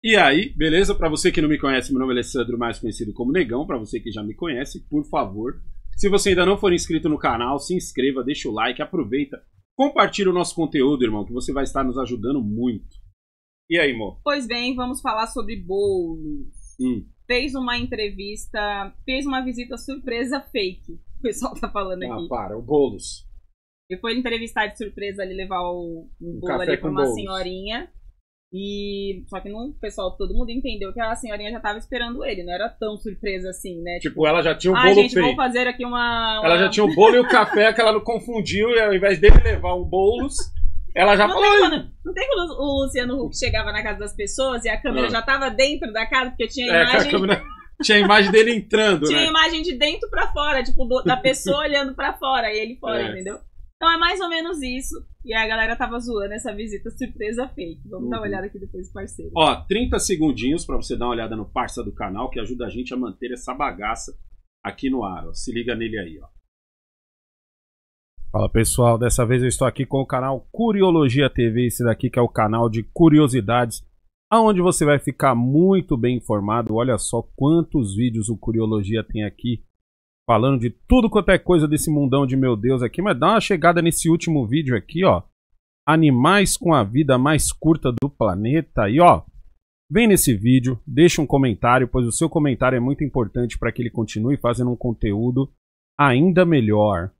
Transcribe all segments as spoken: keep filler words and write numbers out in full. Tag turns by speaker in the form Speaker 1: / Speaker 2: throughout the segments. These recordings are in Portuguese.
Speaker 1: E aí, beleza? Para você que não me conhece, meu nome é Alessandro, mais conhecido como Negão. Para você que já me conhece, por favor, se você ainda não for inscrito no canal, se inscreva, deixa o like, aproveita, compartilha o nosso conteúdo, irmão, que você vai estar nos ajudando muito. E aí, Mo?
Speaker 2: Pois bem, vamos falar sobre Boulos.
Speaker 1: Hum.
Speaker 2: Fez uma entrevista, fez uma visita surpresa fake. O pessoal tá falando
Speaker 1: Ah,
Speaker 2: aqui.
Speaker 1: para, o Boulos.
Speaker 2: E foi entrevistar de surpresa ali, levar o, um
Speaker 1: Um
Speaker 2: bolo
Speaker 1: café
Speaker 2: ali pra
Speaker 1: com
Speaker 2: uma
Speaker 1: bolos.
Speaker 2: senhorinha. E só que não, o pessoal, todo mundo entendeu que a senhorinha já tava esperando ele. Não era tão surpresa assim, né?
Speaker 1: Tipo, ela já tinha o
Speaker 2: ah,
Speaker 1: bolo
Speaker 2: gente,
Speaker 1: feito.
Speaker 2: vamos fazer aqui uma, uma...
Speaker 1: Ela já tinha o bolo e o café, que ela não confundiu, e ao invés dele levar um Boulos, ela já
Speaker 2: Não
Speaker 1: falou...
Speaker 2: tem, quando, não tem quando o Luciano Huck chegava na casa das pessoas e a câmera
Speaker 1: Ah.
Speaker 2: já tava dentro da casa, porque tinha
Speaker 1: É, que a
Speaker 2: imagem...
Speaker 1: câmera... Tinha a imagem dele entrando,
Speaker 2: Tinha
Speaker 1: né?
Speaker 2: imagem de dentro pra fora, tipo, do- da pessoa olhando pra fora e ele fora,
Speaker 1: É.
Speaker 2: entendeu? Então é mais ou menos isso. E a galera tava zoando essa visita surpresa fake. Vamos
Speaker 1: Uhum.
Speaker 2: dar uma olhada aqui depois, parceiro.
Speaker 1: Ó, trinta segundinhos pra você dar uma olhada no parça do canal, que ajuda a gente a manter essa bagaça aqui no ar, ó. Se liga nele aí, ó. Fala, pessoal, dessa vez eu estou aqui com o canal Curiologia T V, esse daqui que é o canal de curiosidades, aonde você vai ficar muito bem informado. Olha só quantos vídeos o Curiologia tem aqui, falando de tudo quanto é coisa desse mundão de meu Deus aqui. Mas dá uma chegada nesse último vídeo aqui, ó. Animais com a vida mais curta do planeta. E ó, vem nesse vídeo, deixa um comentário, pois o seu comentário é muito importante para que ele continue fazendo um conteúdo ainda melhor.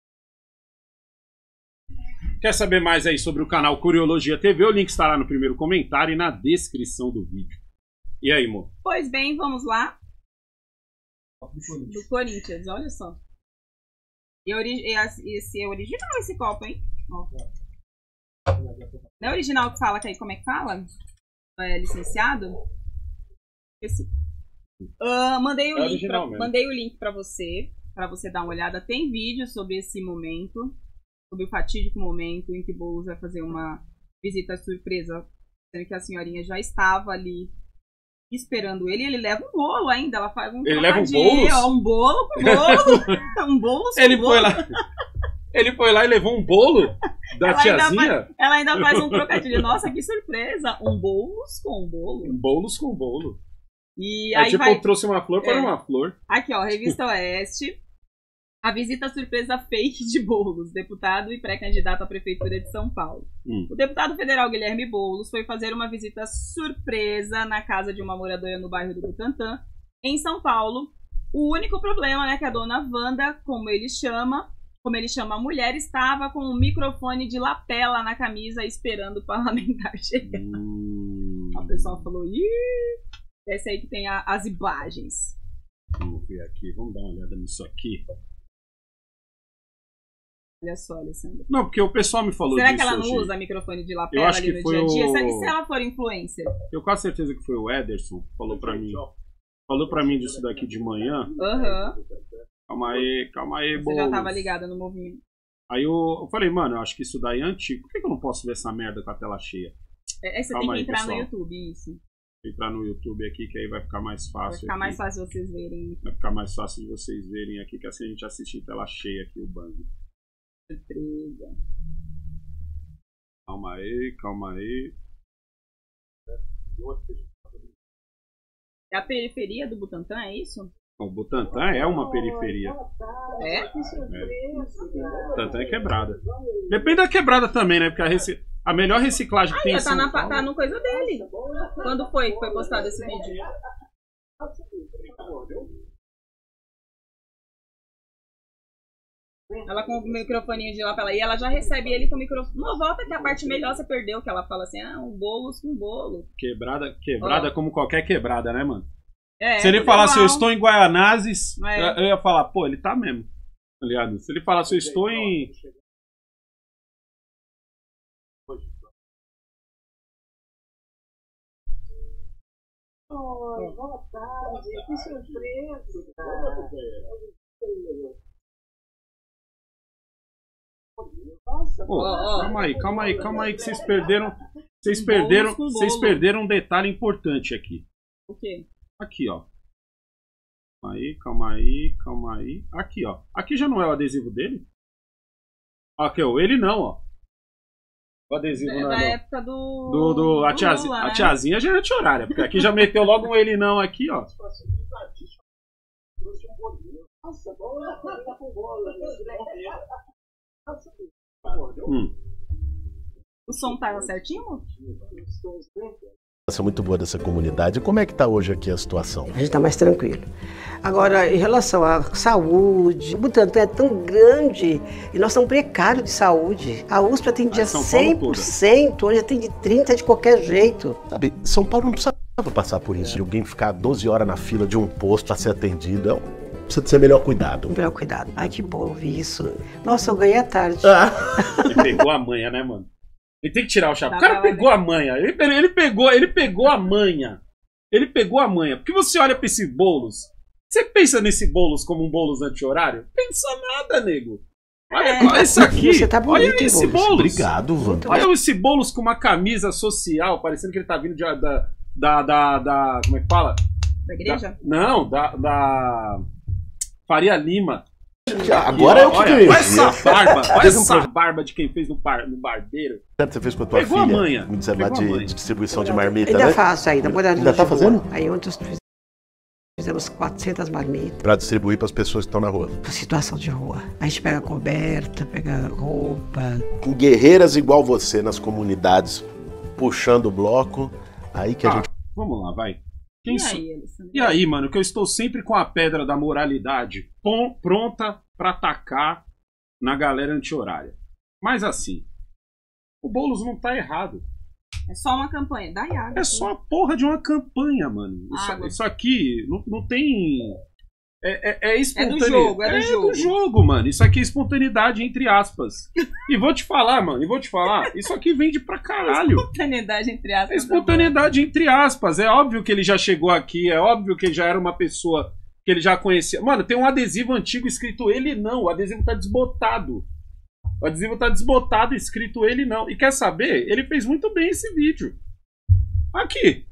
Speaker 1: Quer saber mais aí sobre o canal Curiologia T V? O link estará no primeiro comentário e na descrição do vídeo. E aí, Mo?
Speaker 2: Pois bem, vamos lá. Do Corinthians, olha só. E ori- e as- esse é original, esse copo, hein? Ó. Não é original que fala que aí, como é que fala? É licenciado? Esse. Ah, mandei o
Speaker 1: É
Speaker 2: link
Speaker 1: original
Speaker 2: pra,
Speaker 1: mesmo.
Speaker 2: mandei o link pra você, pra você dar uma olhada. Tem vídeo sobre esse momento, sobre o fatídico momento em que Boulos vai fazer uma visita surpresa, sendo que a senhorinha já estava ali esperando ele. Ele leva um bolo ainda, ela faz um
Speaker 1: Ele leva um
Speaker 2: trocadilho,
Speaker 1: bolos?
Speaker 2: ó, um bolo com bolo, um bolo com
Speaker 1: Ele
Speaker 2: bolo.
Speaker 1: foi lá. Ele foi lá e levou um bolo da
Speaker 2: Ela ainda,
Speaker 1: tiazinha?
Speaker 2: faz, ela ainda faz um trocadilho. Nossa, que surpresa! Um bolos com um bolo.
Speaker 1: Bolos com bolo.
Speaker 2: E
Speaker 1: É
Speaker 2: aí
Speaker 1: tipo,
Speaker 2: vai.
Speaker 1: trouxe uma flor para
Speaker 2: É.
Speaker 1: uma flor.
Speaker 2: Aqui, ó, Revista Oeste. A visita surpresa fake de Boulos, deputado e pré-candidato à Prefeitura de São Paulo.
Speaker 1: Hum.
Speaker 2: O deputado federal Guilherme Boulos foi fazer uma visita surpresa na casa de uma moradora no bairro do Butantã, em São Paulo. O único problema, né, que a dona Wanda, como ele chama, como ele chama a mulher, estava com um microfone de lapela na camisa esperando o parlamentar chegar.
Speaker 1: Hum.
Speaker 2: O pessoal falou, ih, esse aí que tem a- as imagens.
Speaker 1: Vamos ver aqui, vamos dar uma olhada nisso aqui.
Speaker 2: Olha só, Alessandra.
Speaker 1: Não, porque o pessoal me falou
Speaker 2: Será
Speaker 1: disso
Speaker 2: que ela não
Speaker 1: hoje.
Speaker 2: usa microfone de
Speaker 1: Eu
Speaker 2: lapela
Speaker 1: acho
Speaker 2: ali
Speaker 1: que
Speaker 2: no
Speaker 1: foi
Speaker 2: dia a dia?
Speaker 1: o-
Speaker 2: Se- E se ela for influencer?
Speaker 1: Eu quase certeza que foi o Ederson que falou pra mim. Falou pra mim disso daqui de manhã.
Speaker 2: Aham.
Speaker 1: Calma aí, calma aí,
Speaker 2: Você
Speaker 1: Boulos.
Speaker 2: já tava ligada no movimento.
Speaker 1: Aí eu, eu falei, mano, eu acho que isso daí é antigo. Por que, que eu não posso ver essa merda com a tela cheia?
Speaker 2: É, é, você
Speaker 1: Calma
Speaker 2: tem que
Speaker 1: aí,
Speaker 2: entrar
Speaker 1: pessoal.
Speaker 2: no YouTube, isso.
Speaker 1: Vou entrar no YouTube aqui, que aí vai ficar mais
Speaker 2: Vai
Speaker 1: fácil.
Speaker 2: ficar
Speaker 1: aqui.
Speaker 2: mais fácil vocês verem.
Speaker 1: Vai ficar mais fácil de vocês verem aqui, que assim a gente assiste em tela cheia aqui o bang.
Speaker 2: Surpresa.
Speaker 1: Calma aí, calma aí.
Speaker 2: É a periferia do Butantã, é isso?
Speaker 1: O Butantã é uma periferia.
Speaker 2: É?
Speaker 1: O Butantã é quebrada. Depende da quebrada também, né? Porque a, reci... a melhor reciclagem que tem
Speaker 2: Aí,
Speaker 1: em
Speaker 2: tá,
Speaker 1: São
Speaker 2: na,
Speaker 1: Paulo...
Speaker 2: tá no coisa dele. Quando foi que foi postado esse vídeo? Ela com o microfoninho de lapela. E ela já recebe ele com o microfone. Não, volta que a parte melhor você perdeu. Que ela fala assim, ah, um bolos com bolo.
Speaker 1: Quebrada, quebrada
Speaker 2: Ó.
Speaker 1: como qualquer quebrada, né, mano?
Speaker 2: É,
Speaker 1: Se ele
Speaker 2: tudo
Speaker 1: falasse, eu
Speaker 2: igual.
Speaker 1: estou em Guaianazes,
Speaker 2: É.
Speaker 1: eu- eu ia falar, pô, ele tá mesmo. Tá ligado? Se ele falasse, eu estou em...
Speaker 3: Oi, boa tarde, que surpresa! Nossa,
Speaker 1: Pô,
Speaker 2: Ó, ó.
Speaker 1: calma aí, calma aí, calma aí, que vocês perderam... Vocês
Speaker 2: Um
Speaker 1: perderam,
Speaker 2: bolo com
Speaker 1: vocês
Speaker 2: bolo.
Speaker 1: perderam um detalhe importante aqui.
Speaker 2: O quê?
Speaker 1: Aqui, ó. Calma aí, calma aí, calma aí. Aqui, ó. Aqui já não é o adesivo dele? Aqui, ó. Ele não, ó. O adesivo
Speaker 2: É
Speaker 1: não
Speaker 2: da
Speaker 1: é
Speaker 2: época do.
Speaker 1: do, do, a,
Speaker 2: do
Speaker 1: tiazinha,
Speaker 2: Lula,
Speaker 1: a
Speaker 2: né?
Speaker 1: tiazinha já é anti-horária, porque aqui já meteu logo um ele não aqui, ó.
Speaker 3: Nossa, bola, bola com bola.
Speaker 1: Hum.
Speaker 2: O som tava certinho?
Speaker 4: É muito boa dessa comunidade. Como é que está hoje aqui a situação?
Speaker 5: A gente está mais tranquilo. Agora, em relação à saúde, o Butantã é tão grande e nós estamos precários de saúde. A U S P atendia
Speaker 1: Ah, São Paulo
Speaker 5: cem por cento, hoje atende trinta por cento de qualquer jeito.
Speaker 4: Sabe, São Paulo não precisava passar por isso. De alguém ficar doze horas na fila de um posto para ser atendido. É, precisa de ser melhor cuidado.
Speaker 5: Melhor cuidado. Ai, que bom ouvir isso. Nossa, eu ganhei à tarde.
Speaker 4: Ah.
Speaker 1: Ele pegou a manha, né, mano? Ele tem que tirar o chapéu. O
Speaker 2: Dá
Speaker 1: cara
Speaker 2: pra
Speaker 1: pegou a manha. Ele, ele, pegou, ele pegou a manha. Ele pegou a manha. Porque você olha pra esse Boulos. Você pensa nesse Boulos como um Boulos anti-horário? Pensa nada, nego. Olha
Speaker 2: É.
Speaker 1: qual- isso aqui.
Speaker 5: Você tá bonito,
Speaker 1: olha
Speaker 5: hein,
Speaker 1: esse
Speaker 5: Boulos?
Speaker 1: Boulos.
Speaker 4: Obrigado, Wanda.
Speaker 1: Olha esse Boulos com uma camisa social, parecendo que ele tá vindo de, da, da, da, da. Como é que fala?
Speaker 2: Da igreja?
Speaker 1: Da- não, da, da. Faria Lima.
Speaker 4: Agora eu que
Speaker 1: olha,
Speaker 4: ganhei.
Speaker 1: olha essa barba. Olha
Speaker 4: Teve um
Speaker 1: essa
Speaker 4: projeto
Speaker 1: barba de quem fez no, bar, no barbeiro.
Speaker 4: que você fez com a tua
Speaker 1: Pegou a
Speaker 4: filha.
Speaker 1: manha.
Speaker 4: Me dizer lá
Speaker 1: Pegou a
Speaker 4: de,
Speaker 1: manha.
Speaker 4: de distribuição de marmita,
Speaker 5: Ainda
Speaker 4: né?
Speaker 5: faço ainda. Moraria
Speaker 4: Ainda
Speaker 5: de
Speaker 4: tá
Speaker 5: rua.
Speaker 4: fazendo?
Speaker 5: Aí ontem nós fizemos quatrocentas marmitas.
Speaker 4: Para distribuir para as pessoas que estão na rua.
Speaker 5: Situação de rua. A gente pega coberta, pega roupa.
Speaker 4: Com guerreiras igual você nas comunidades, puxando o bloco, aí que a
Speaker 1: Ah,
Speaker 4: gente...
Speaker 1: vamos lá, vai. Quem
Speaker 2: E
Speaker 1: sou-
Speaker 2: aí, Alessandro?
Speaker 1: E aí, mano, que eu estou sempre com a pedra da moralidade pom- pronta pra atacar na galera anti-horária. Mas assim, o Boulos não tá errado.
Speaker 2: É só uma campanha. Dá água.
Speaker 1: É só a porra de uma campanha, mano. Isso,
Speaker 2: Água.
Speaker 1: isso aqui não, não tem. É, é, é espontâneo.
Speaker 2: É do jogo, é do
Speaker 1: é
Speaker 2: jogo.
Speaker 1: do jogo, mano. Isso aqui é espontaneidade, entre aspas. E vou te falar, mano, e vou te falar, isso aqui vende pra caralho.
Speaker 2: Espontaneidade entre
Speaker 1: É
Speaker 2: aspas.
Speaker 1: espontaneidade entre aspas. É óbvio que ele já chegou aqui, é óbvio que ele já era uma pessoa que ele já conhecia. Mano, tem um adesivo antigo escrito ele não. O adesivo tá desbotado. O adesivo tá desbotado escrito ele não. E quer saber? Ele fez muito bem esse vídeo. Aqui.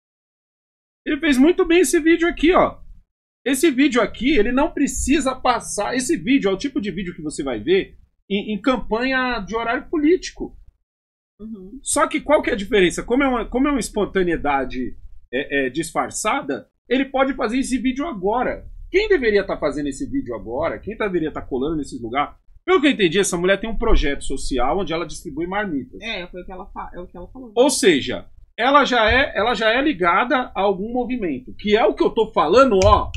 Speaker 1: Ele fez muito bem esse vídeo aqui, ó. Esse vídeo aqui, ele não precisa passar. Esse vídeo é o tipo de vídeo que você vai ver em, em campanha de horário político.
Speaker 2: Uhum.
Speaker 1: Só que qual que é a diferença? Como é uma, como é uma espontaneidade é, é, disfarçada, ele pode fazer esse vídeo agora. Quem deveria estar fazendo esse vídeo agora? Quem deveria estar colando nesses lugares? Pelo que eu entendi, essa mulher tem um projeto social onde ela distribui marmitas.
Speaker 2: É, foi o que ela, fa... é o que ela falou.
Speaker 1: Ou seja, ela já, é, ela já é ligada a algum movimento. Que é o que eu tô falando, ó.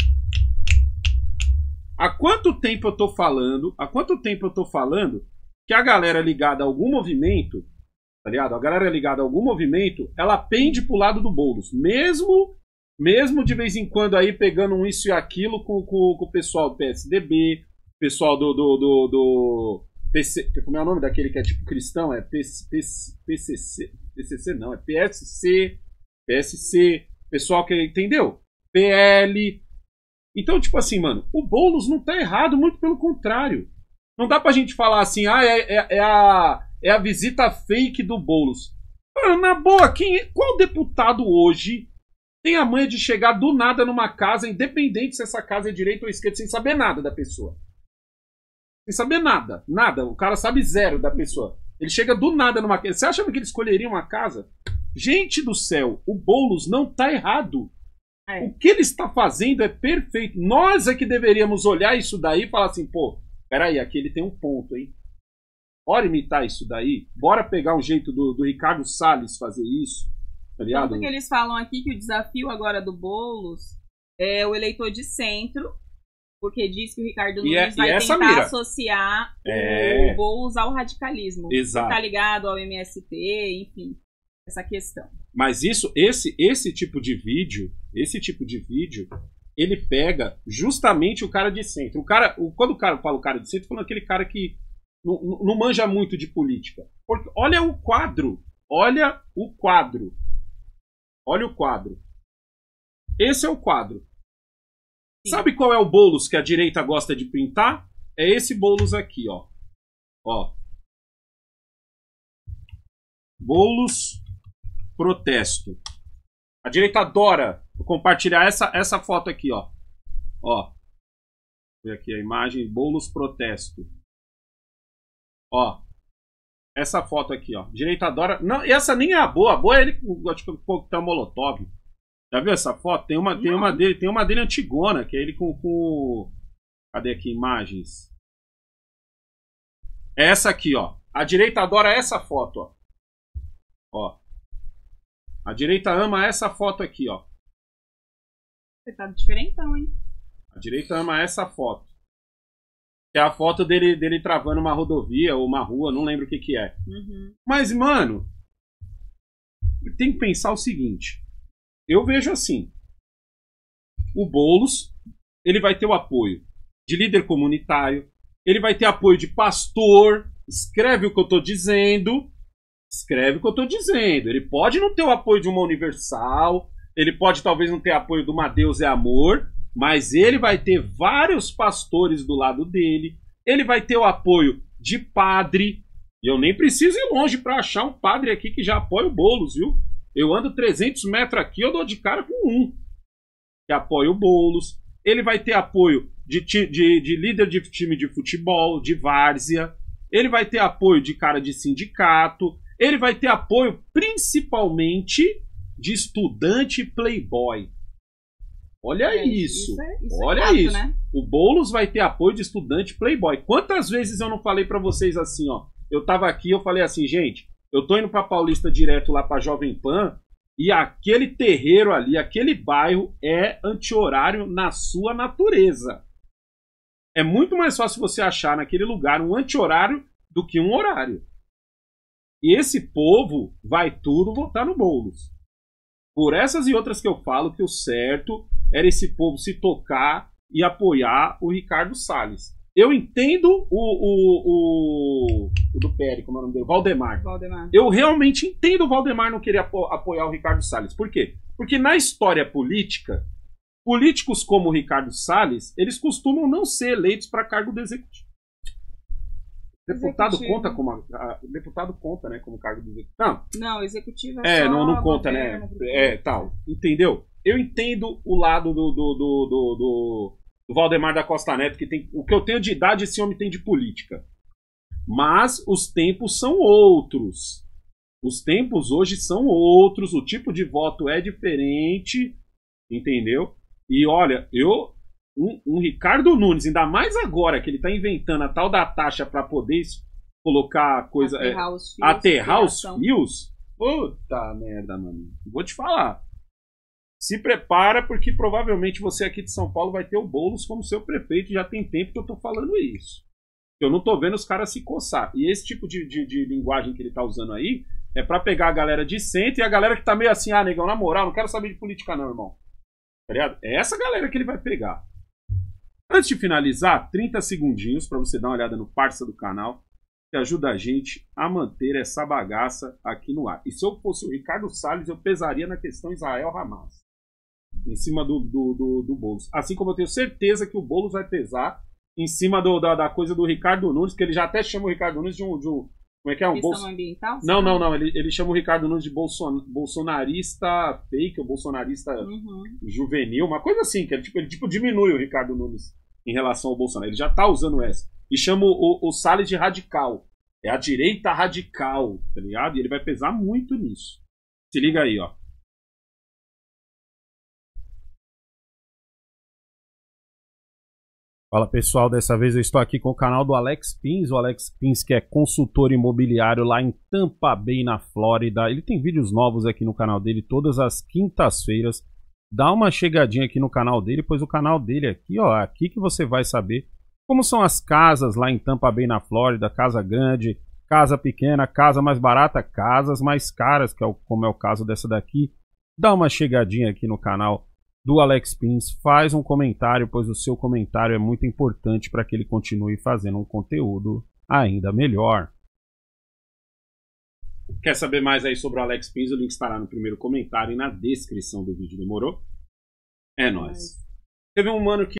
Speaker 1: Há quanto tempo eu tô falando? Há quanto tempo eu tô falando que a galera ligada a algum movimento, tá ligado? A galera ligada a algum movimento, ela pende pro lado do Boulos. Mesmo, mesmo de vez em quando aí pegando um isso e aquilo com, com, com o pessoal do P S D B, pessoal do, do, do, do P C, como é o nome daquele que é tipo cristão? É P C C, P C C não, é P S C, P S C, pessoal que entendeu? P L. Então, tipo assim, mano, o Boulos não tá errado, muito pelo contrário. Não dá pra gente falar assim, ah, é, é, é, a, é a visita fake do Boulos. Mano, na boa, quem, qual deputado hoje tem a manha de chegar do nada numa casa, independente se essa casa é direita ou esquerda, sem saber nada da pessoa? Sem saber nada, nada. O cara sabe zero da pessoa. Ele chega do nada numa casa. Você acha que ele escolheria uma casa? Gente do céu, o Boulos não tá errado.
Speaker 2: É.
Speaker 1: O que ele está fazendo é perfeito. Nós é que deveríamos olhar isso daí e falar assim, pô, peraí, aqui ele tem um ponto, hein? Bora imitar isso daí. Bora pegar um jeito do, do Ricardo Salles fazer isso. Tá ligado?
Speaker 2: Tanto que eles falam aqui que o desafio agora do Boulos é o eleitor de centro, porque diz que o Ricardo
Speaker 1: E é-
Speaker 2: Nunes
Speaker 1: e
Speaker 2: vai
Speaker 1: essa
Speaker 2: tentar
Speaker 1: mira.
Speaker 2: associar
Speaker 1: É.
Speaker 2: o Boulos ao radicalismo.
Speaker 1: Exato.
Speaker 2: Tá ligado ao M S T, enfim, essa questão.
Speaker 1: Mas isso, esse, esse tipo de vídeo, esse tipo de vídeo, ele pega justamente o cara de centro. O cara, o, quando o cara fala o cara de centro, falando aquele cara que não, não- não manja muito de política. Porque olha o quadro, olha o quadro, olha o quadro. Esse é o quadro.
Speaker 2: Sim.
Speaker 1: Sabe qual é o Boulos que a direita gosta de pintar? É esse Boulos aqui, ó. Ó. Boulos protesto. A direita adora compartilhar essa, essa foto aqui, ó. Ó. Vê aqui a imagem, Boulos protesto. Ó. essa foto aqui, ó. Direita adora. Não, essa nem é a boa. A boa é ele com coquetel molotov. Já viu essa foto? Tem uma, tem uma dele, tem uma dele antigona, que é ele com, com... Cadê aqui imagens? É essa aqui, ó. A direita adora essa foto, ó. Ó. A direita ama essa foto aqui, ó.
Speaker 2: Você tá diferentão, hein?
Speaker 1: A direita ama essa foto. Que é a foto dele, dele travando uma rodovia ou uma rua, não lembro o que que é.
Speaker 2: Uhum.
Speaker 1: Mas, mano, tem que pensar o seguinte. Eu vejo assim. O Boulos, ele vai ter o apoio de líder comunitário, ele vai ter apoio de pastor, escreve o que eu tô dizendo, escreve o que eu tô dizendo. Ele pode não ter o apoio de uma Universal, ele pode talvez não ter apoio de uma Deus é Amor, mas ele vai ter vários pastores do lado dele, ele vai ter o apoio de padre, e eu nem preciso ir longe para achar um padre aqui que já apoia o Boulos, viu? Eu ando trezentos metros aqui, eu dou de cara com um que apoia o Boulos. Ele vai ter apoio de, de, de líder de time de futebol, de várzea. Ele vai ter apoio de cara de sindicato. Ele vai ter apoio principalmente de estudante playboy. Olha
Speaker 2: É,
Speaker 1: isso.
Speaker 2: isso é- isso é
Speaker 1: Olha
Speaker 2: fato,
Speaker 1: isso.
Speaker 2: né?
Speaker 1: O Boulos vai ter apoio de estudante playboy. Quantas vezes eu não falei pra vocês assim, ó? Eu tava aqui, eu falei assim, gente, eu tô indo pra Paulista direto lá pra Jovem Pan e aquele terreiro ali, aquele bairro é anti-horário na sua natureza. É muito mais fácil você achar naquele lugar um anti-horário do que um horário. E esse povo vai tudo votar no Boulos. Por essas e outras que eu falo que o certo era esse povo se tocar e apoiar o Ricardo Salles. Eu entendo o, o, o, o do P L, como é o nome dele? Valdemar.
Speaker 2: Valdemar.
Speaker 1: Eu realmente entendo o Valdemar não querer apo apoiar o Ricardo Salles. Por quê? Porque na história política, políticos como o Ricardo Salles, eles costumam não ser eleitos para cargo do executivo. Deputado
Speaker 2: Executivo.
Speaker 1: conta como a, a- deputado conta, né, como cargo do executivo. Não,
Speaker 2: Não, executivo
Speaker 1: é,
Speaker 2: é só
Speaker 1: não, não conta,
Speaker 2: governo,
Speaker 1: né?
Speaker 2: prefeito.
Speaker 1: É, tal. Entendeu? Eu entendo o lado do, do, do, do, do- do Valdemar da Costa Neto, que tem. O que eu tenho de idade, esse homem tem de política. Mas os tempos são outros. Os tempos hoje são outros. O tipo de voto é diferente. Entendeu? E olha, eu. Um, um Ricardo Nunes, ainda mais agora que ele tá inventando a tal da taxa para poder es- colocar coisa. é,
Speaker 2: Aterrar os fios.
Speaker 1: aterrar os
Speaker 2: criação.
Speaker 1: fios? Puta merda, mano. Vou te falar. Se prepara, porque provavelmente você aqui de São Paulo vai ter o Boulos como seu prefeito. Já tem tempo que eu tô falando isso. Eu não tô vendo os caras se coçar. E esse tipo de, de, de linguagem que ele tá usando aí é pra pegar a galera de centro e a galera que tá meio assim, ah, negão, na moral, não quero saber de política não, irmão. Tá ligado? É essa galera que ele vai pegar. Antes de finalizar, trinta segundinhos pra você dar uma olhada no parça do canal, que ajuda a gente a manter essa bagaça aqui no ar. E se eu fosse o Ricardo Salles, eu pesaria na questão Israel-Hamas, em cima do, do, do, do Boulos. Assim como eu tenho certeza que o Boulos vai pesar em cima do, da, da coisa do Ricardo Nunes, que ele já até chama o Ricardo Nunes de um... De um como é que é? Um
Speaker 2: Questão
Speaker 1: bolso...
Speaker 2: ambiental?
Speaker 1: Não, não, não. Ele, ele chama o Ricardo Nunes de bolson... bolsonarista fake, ou bolsonarista
Speaker 2: Uhum.
Speaker 1: juvenil, uma coisa assim, que ele tipo, ele tipo diminui o Ricardo Nunes em relação ao Bolsonaro. Ele já tá usando essa. E chama o, o Salles de radical. É a direita radical, tá ligado? E ele vai pesar muito nisso. Se liga aí, ó. Fala pessoal, dessa vez eu estou aqui com o canal do Alex Pins, o Alex Pins que é consultor imobiliário lá em Tampa Bay, na Flórida. Ele tem vídeos novos aqui no canal dele todas as quintas-feiras. Dá uma chegadinha aqui no canal dele, pois o canal dele aqui, ó, aqui que você vai saber como são as casas lá em Tampa Bay, na Flórida, casa grande, casa pequena, casa mais barata, casas mais caras, que é o, como é o caso dessa daqui. Dá uma chegadinha aqui no canal do Alex Pins, faz um comentário, pois o seu comentário é muito importante para que ele continue fazendo um conteúdo ainda melhor. Quer saber mais aí sobre o Alex Pins? O link estará no primeiro comentário e na descrição do vídeo. Demorou? É nóis. Teve um mano que